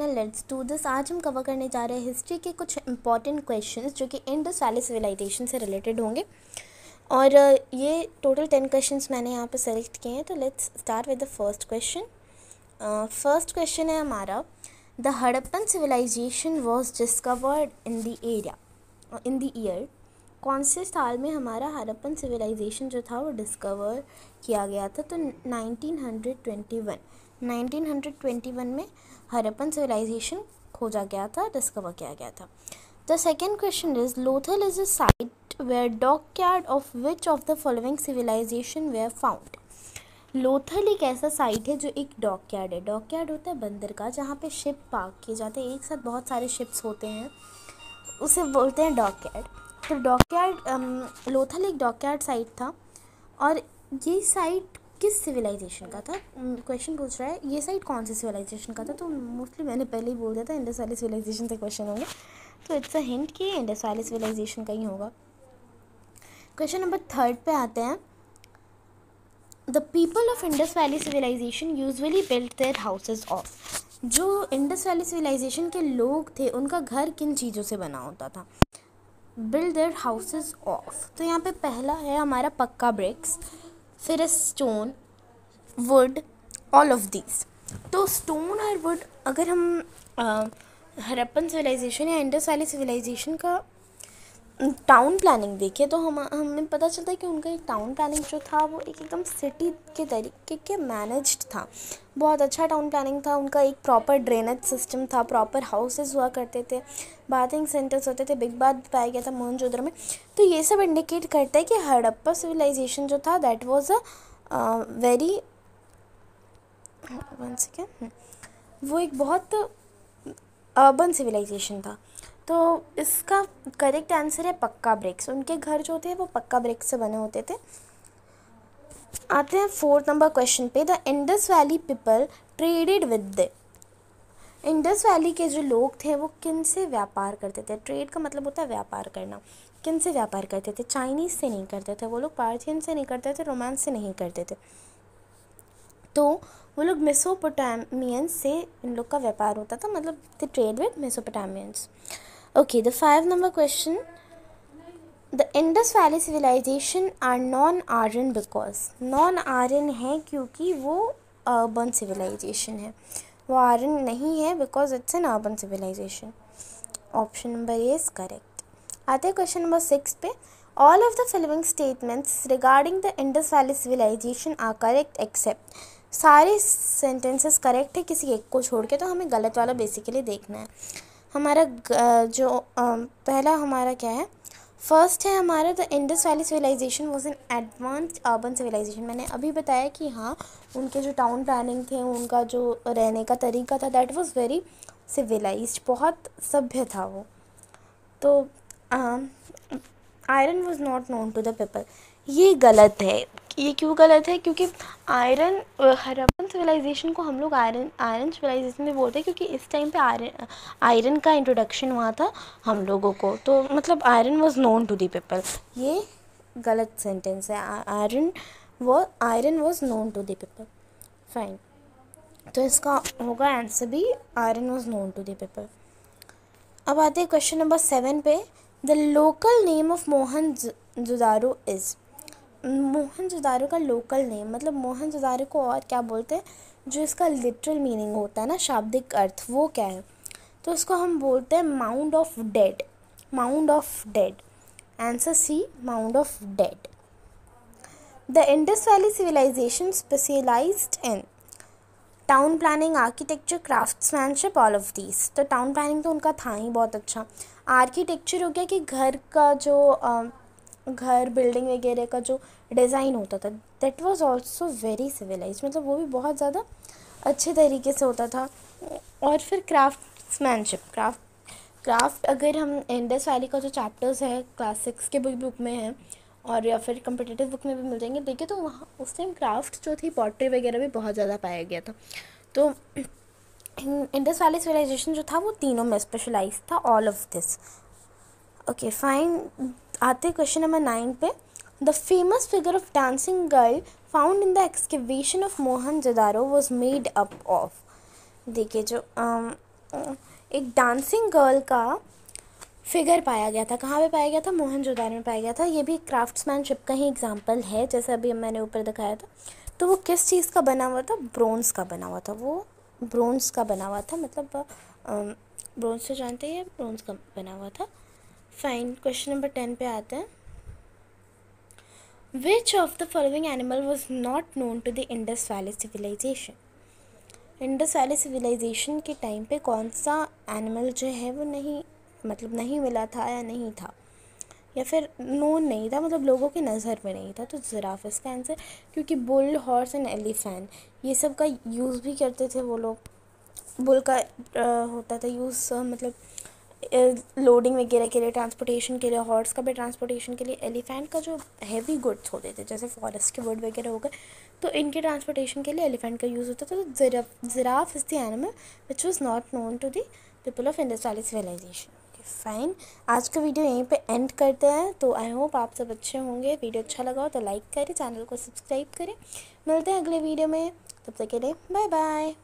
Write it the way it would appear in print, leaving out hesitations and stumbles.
Let's do this. आज हम cover करने जा रहे हैं हिस्ट्री के कुछ इंपॉर्टेंट क्वेश्चंस जो कि इंडस वैली सिविलाइजेशन से रिलेटेड होंगे। और ये टोटल 10 क्वेश्चंस मैंने यहाँ पे सेलेक्ट किए हैं। तो let's start with the first question. First question है हमारा, the Harappan civilization was discovered in the area in the year. कौन से साल में हमारा हड़प्पन सिविलाइजेशन जो था वो डिस्कवर किया गया था? तो 1921 में हड़प्पन सिविलाइजेशन खोजा गया था, डिस्कवर किया गया था। The second question is, Lothal is a site where dockyard of which of the following civilization were found. Lothal एक ऐसा साइट है जो एक डॉकयार्ड है। डॉकयार्ड होता है बंदरगाह, जहाँ पे शिप पार्क किए जाते हैं, एक साथ बहुत सारे शिप्स होते हैं, उसे बोलते हैं डॉकयार्ड। तो डॉकयार्ड लोथल एक डॉकयार्ड साइट था। और ये साइट किस सिविलाइजेशन का था? क्वेश्चन पूछ रहा है ये साइट कौन सी सिविलाइजेशन का था। तो मोस्टली मैंने पहले ही बोल दिया था इंडस वैली सिविलाइजेशन से क्वेश्चन होंगे, तो इट्स अ हिंट कि इंडस वैली सिविलाइजेशन का ही होगा। क्वेश्चन नंबर 3 पे आते हैं। The people of Indus valley civilization usually built their houses of. जो इंडस वैली सिविलाइजेशन के लोग थे उनका घर किन चीज़ों से बना होता था? Build their houses of. तो यहाँ पे पहला है हमारा पक्का ब्रिक्स, फिर stone, wood, all of these. तो स्टोन और वुड, अगर हम हड़प्पन सिविलाइजेशन या इंडस वैली सिविलाइजेशन का टाउन प्लानिंग देखें तो हमें पता चलता है कि उनका एक टाउन प्लानिंग जो था वो एकदम सिटी के तरीके के मैनेज्ड था। बहुत अच्छा टाउन प्लानिंग था उनका। एक प्रॉपर ड्रेनेज सिस्टम था, प्रॉपर हाउसेस हुआ करते थे, बाथिंग सेंटर्स होते थे, बिग बाथ भी पाया गया था मोहनजोदड़ो में। तो ये सब इंडिकेट करता है कि हड़प्पा सिविलाइजेशन जो था दैट वाज अ वेरी वो एक बहुत अर्बन सिविलाइजेशन था। तो इसका करेक्ट आंसर है पक्का ब्रिक्स। उनके घर जो थे वो पक्का ब्रिक्स से बने होते थे। आते हैं 4 नंबर क्वेश्चन पे। The Indus valley people traded with the. Indus valley के जो लोग थे वो किन से व्यापार करते थे? ट्रेड का मतलब होता है व्यापार करना। किन से व्यापार करते थे? चाइनीज़ से नहीं करते थे वो लोग, पार्थियन से नहीं करते थे, रोमांस से नहीं करते थे। तो वो लोग मेसोपोटामियंस से इन लोग का व्यापार होता था, मतलब the trade with Mesopotamians. Okay, the 5 number question. The Indus valley civilization are non Aryan because. Non Aryan है क्योंकि वो अर्बन सिविलाइजेशन है, वो आर्यन नहीं है because it's an urban civilization. Option number A is correct. आते हैं क्वेश्चन नंबर 6 पे। All of the following statements regarding the Indus valley civilization are correct except. सारे सेंटेंसेस करेक्ट है किसी एक को छोड़ के, तो हमें गलत वाला बेसिकली देखना है। हमारा पहला हमारा क्या है? फर्स्ट है हमारा, the Indus valley civilization was an advanced urban civilization. मैंने अभी बताया कि हाँ, उनके जो टाउन प्लानिंग थे, उनका जो रहने का तरीका था, दैट वाज वेरी सिविलाइज्ड, बहुत सभ्य था वो। तो iron was not known to the people, ये गलत है। ये क्यों गलत है? क्योंकि आयरन, हड़प्पन सिविलाइजेशन को हम लोग आयरन सिविलाइजेशन में बोलते हैं क्योंकि इस टाइम पे आयरन का इंट्रोडक्शन हुआ था हम लोगों को। तो मतलब iron was known to the people, ये गलत सेंटेंस है। Iron was known to the people. Fine, तो इसका होगा आंसर भी, iron was known to the people. अब आते हैं क्वेश्चन नंबर 7 पे। The local name of Mohenjodaro is. Mohenjodaro का लोकल नेम, मतलब मोहनजोदारो को और क्या बोलते हैं, जो इसका लिटरल मीनिंग होता है ना, शाब्दिक अर्थ, वो क्या है? तो उसको हम बोलते हैं mound of dead. Mound of dead, answer C, mound of dead. The Indus valley civilization specialized in town planning, architecture, craftsmanship, all of these. तो टाउन प्लानिंग तो उनका था ही बहुत अच्छा। आर्किटेक्चर हो गया कि घर का जो घर बिल्डिंग वगैरह का जो डिज़ाइन होता था, that was also very civilized, मतलब वो भी बहुत ज़्यादा अच्छे तरीके से होता था। और फिर क्राफ्ट्समैनशिप, क्राफ्ट अगर हम इंडस वैली का जो चैप्टर्स है क्लास 6 के बुक में है, और या फिर कम्पिटिटिव बुक में भी मिल जाएंगे, देखिए तो वहाँ उस टाइम क्राफ्ट जो थी, पॉटरी वगैरह भी बहुत ज़्यादा पाया गया था। तो इंडस वैली सिविलाइजेशन जो था वो तीनों में स्पेशलाइज था, all of this. Okay fine, आते क्वेश्चन नंबर 9 पे। The famous figure of dancing girl found in the excavation of Mohenjodaro was made up of. देखिए जो एक डांसिंग गर्ल का फिगर पाया गया था। कहाँ पे पाया गया था? मोहनजोदारो में पाया गया था। ये भी क्राफ्ट्समैनशिप का ही एग्जाम्पल है, जैसे अभी मैंने ऊपर दिखाया था। तो वो किस चीज़ का बना हुआ था? ब्रोंज़ का बना हुआ था। वो ब्रोंज़ का बना हुआ था, मतलब ब्रोंज़ से जानते हैं, ब्रोंज़ का बना हुआ था। फाइन, क्वेश्चन नंबर 10 पे आते हैं। Which of the following animal was not known to the Indus valley civilization? Indus valley civilization के टाइम पे कौन सा एनिमल जो है वो नहीं मिला था, या नहीं था, या फिर नोन नहीं था, मतलब लोगों की नज़र में नहीं था? तो जिराफ इसका आंसर, क्योंकि बुल, हॉर्स एंड एलिफेंट ये सब का यूज़ भी करते थे वो लोग। बुल का होता था यूज़, मतलब लोडिंग वगैरह के लिए, ट्रांसपोर्टेशन के लिए, हॉर्स का भी ट्रांसपोर्टेशन के लिए, एलिफेंट का जो हैवी गुड्स होते थे जैसे फॉरेस्ट के वुड वगैरह हो गए, तो इनके ट्रांसपोर्टेशन के लिए एलिफेंट का यूज़ होता था। तो giraffe is the animal which was not known to the people of Indus valley civilization. Fine, आज का वीडियो यहीं पे एंड करते हैं। तो आई होप आप सब अच्छे होंगे। वीडियो अच्छा लगा हो तो लाइक करें, चैनल को सब्सक्राइब करें। मिलते हैं अगले वीडियो में, तब तक के लिए बाय बाय।